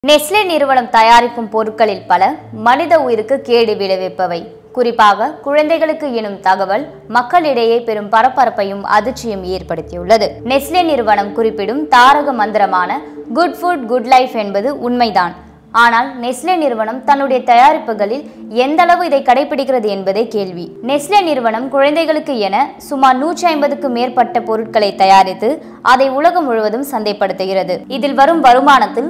Nestle நிறுவனம் தயாரிக்கும் பொருட்களில் பல மனித உயிருக்கு கேடு விளைவிப்பவை. குறிப்பாக குழந்தைகளுக்கு எனும் தகவல் மக்களிடையே பெரும் பரபரப்பையும் அதிர்ச்சியும் ஏற்படுத்தியுள்ளது. நெஸ்லே நிறுவனம் குறிப்பிடும் தாரக மந்திரமான குட் ஃபுட் குட் லைஃப் என்பது உண்மைதான். ஆனால் நெஸ்லே நிறுவனம் தன்னுடைய தயாரிப்புகளில் எந்த அளவு இதை கடைபிடிக்கிறது என்பதே கேள்வி. நெஸ்லே நிறுவனம் குழந்தைகளுக்கு என சுமார் 150க்கு மேற்பட்ட பொருட்களை தயாரித்து அதை உலகம் முழுவதும் சந்தைப்படுத்துகிறது. இதில் வரும் வருமானத்தில்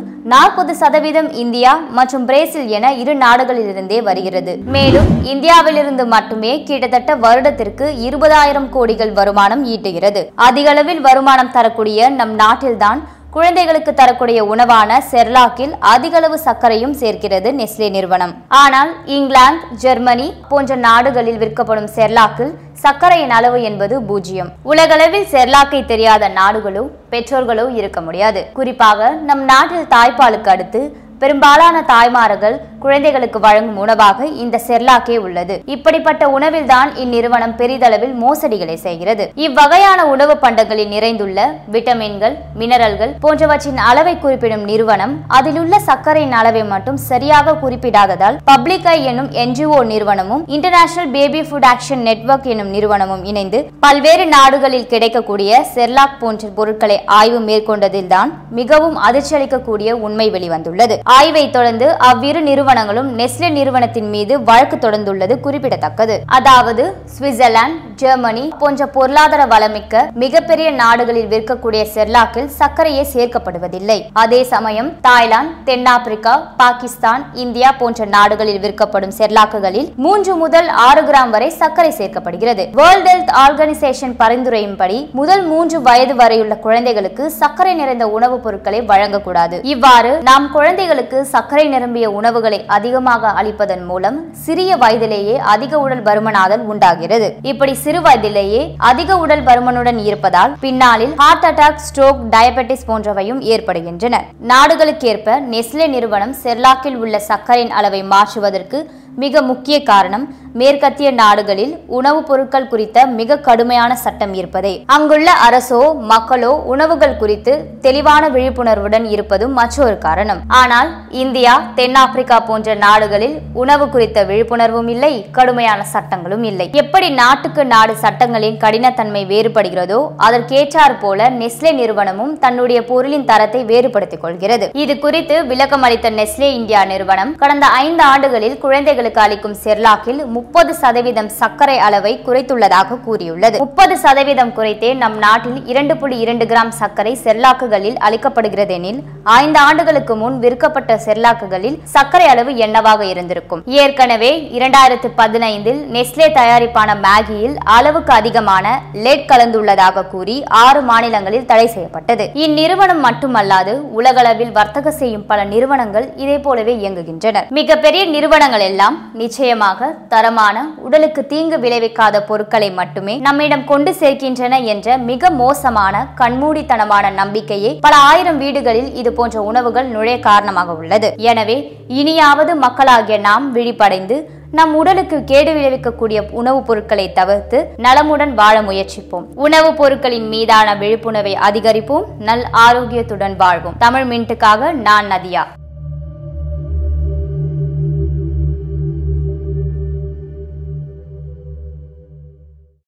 40% இந்தியா மற்றும் பிரேசில் என இரு நாடுகளிலிருந்தே வருகிறது. மேலும் இந்தியாவிலிருந்து மட்டுமே கிட்டத்தட்ட வருடத்திற்கு 20,000 கோடிகள் வருமானம் ஈட்டுகிறது. அதிக அளவில் வருமானம் தரக்கூடிய நம் நாட்டில்தான் குழந்தைகளுக்கு தரக்கூடிய உணவான செர்லாக்கில் அதிக அளவு சர்க்கரையும் சேர்க்கிறது நெஸ்லே நிறுவனம். ஆனால் இங்கிலாந்து, ஜெர்மனி போன்ற நாடுகளில் விற்கப்படும் செர்லாக்கில் சர்க்கரையின் அளவு என்பது 0. உலகளவில் செர்லாக்கை தெரியாத நாடுகளோ பெற்றோர்களோ இருக்க முடியாது. குறிப்பாக நம் நாட்டில் தாய்ப்பாலுக்கு அடுத்து பெரும்பாலான தாய்மார்கள் குழந்தைகளுக்கு வழங்கும் உணவாக இந்த செர்லாக்கே உள்ளது. இப்படிப்பட்ட உணவில்தான் இந்நிறுவனம் பெரிதளவில் மோசடிகளை செய்கிறது. இவ்வகையான உணவு பண்டங்களில் நிறைந்துள்ள விட்டமின்கள், மினரல்கள் போன்றவற்றின் அளவை குறிப்பிடும் நிறுவனம் அதில் உள்ள சர்க்கரையின் அளவை மட்டும் சரியாக குறிப்பிடாததால் பப்ளிக் ஐ எனும் NGO நிறுவனமும் international baby food action network எனும் நிறுவனமும் இணைந்து பல்வேறு நாடுகளில் கிடைக்கக்கூடிய செர்லாக் போன்ற பொருட்களை ஆய்வு மேற்கொண்டதில்தான் மிகவும் அதிர்ச்சி அளிக்கக்கூடிய உண்மை வெளிவந்துள்ளது. ஆய்வை தொடர்ந்து அவ்விரு நிறுவனங்களும் நெஸ்லே நிறுவனத்தின் மீது வழக்கு தொடர்ந்துள்ளது குறிப்பிடத்தக்கது. அதாவது சுவிட்சர்லாந்து, ஜெர்மனி போன்ற பொருளாதார வளமிக்க மிகப்பெரிய நாடுகளில் விற்கக்கூடிய செர்லாக்கில் சர்க்கரையே சேர்க்கப்படுவதில்லை. அதே சமயம் தாய்லாந்து, தென்னாப்பிரிக்கா, பாகிஸ்தான், இந்தியா போன்ற நாடுகளில் விற்கப்படும் செர்லாக்குகளில் 3 முதல் 6 கிராம் வரை சர்க்கரை சேர்க்கப்படுகிறது. வேர்ல்ட் ஹெல்த் ஆர்கனைசேஷன் பரிந்துரையின்படி முதல் 3 வயது வரையுள்ள குழந்தைகளுக்கு சர்க்கரை நிறைந்த உணவுப் பொருட்களை வழங்கக்கூடாது. இவ்வாறு நாம் குழந்தைகளுக்கு சர்க்கரை நிரம்பிய உணவுகளை அதிகமாக அளிப்பதன் மூலம் சிறிய வயதிலேயே அதிக உடல் பருமனாதல் உண்டாகிறது. இப்படி சிறு வயதிலேயே அதிக உடல் பருமனுடன் இருப்பதால் பின்னாளில் ஹார்ட் அட்டாக், ஸ்ட்ரோக், டயபெட்டிஸ் போன்றவையும் ஏற்படுகின்றன. நாடுகளுக்கேற்ப நெஸ்லே நிறுவனம் செர்லாக்கில் உள்ள சர்க்கரையின் அளவை மாற்றுவதற்கு மிக முக்கிய காரணம் மேற்கத்திய நாடுகளில் உணவுப் பொருட்கள் குறித்த மிக கடுமையான சட்டம் இருப்பதே. அங்குள்ள அரசோ மக்களோ உணவுகள் குறித்து தெளிவான விழிப்புணர்வுடன் இருப்பதும் மற்றொரு காரணம். ஆனால் இந்தியா, தென்னாப்பிரிக்கா போன்ற நாடுகளில் உணவு குறித்த விழிப்புணர்வும் இல்லை, கடுமையான சட்டங்களும் இல்லை. எப்படி நாட்டுக்கு நாடு சட்டங்களின் கடினத்தன்மை வேறுபடுகிறதோ அதற்கேற்றாறு போல நெஸ்லே நிறுவனமும் தன்னுடைய பொருளின் தரத்தை வேறுபடுத்திக் கொள்கிறது. இது குறித்து விளக்கம் அளித்த நெஸ்லே இந்தியா நிறுவனம் கடந்த 5 ஆண்டுகளில் குழந்தைகளுக்கு அளிக்கும் செர்லாக்கில் 30% சர்க்கரை அளவை குறைத்துள்ளதாக கூறியுள்ளது. 30% குறைத்தே நம் நாட்டில் 2.2 கிராம் சர்க்கரை செர்லாக்குகளில் அளிக்கப்படுகிறது எனில் 5 ஆண்டுகளுக்கு முன் விற்கப்பட்ட செர்லாக்குகளில் சர்க்கரை அளவு என்னவாக இருந்திருக்கும்? ஏற்கனவே 2015 நெஸ்லே தயாரிப்பான மேகியில் அளவுக்கு அதிகமான லெட் கலந்துள்ளதாக கூறி 6 மாநிலங்களில் தடை செய்யப்பட்டது. இந்நிறுவனம் மட்டுமல்லாது உலகளவில் வர்த்தக செய்யும் பல நிறுவனங்கள் இதே போலவே இயங்குகின்றன. மிகப்பெரிய நிறுவனங்கள் எல்லாம் நிச்சயமாக தரமான, உடலுக்கு தீங்கு விளைவிக்காத பொருட்களை மட்டுமே நம்மிடம் கொண்டு சேர்க்கின்றன என்ற மிக மோசமான கண்மூடித்தனமான நம்பிக்கையை பல ஆயிரம் வீடுகளில் இது போன்ற உணவுகள் நுழைய காரணமாக உள்ளது. எனவே இனியாவது மக்களாகிய நாம் விழிப்படைந்து நம் உடலுக்கு கேடு விளைவிக்கக்கூடிய உணவுப் பொருட்களை தவிர்த்து நலமுடன் வாழ முயற்சிப்போம். உணவுப் பொருட்களின் மீதான விழிப்புணர்வை அதிகரிப்போம். நல் ஆரோக்கியத்துடன் வாழ்வோம். தமிழ் மின்ட்டுக்காக நான் நதியா.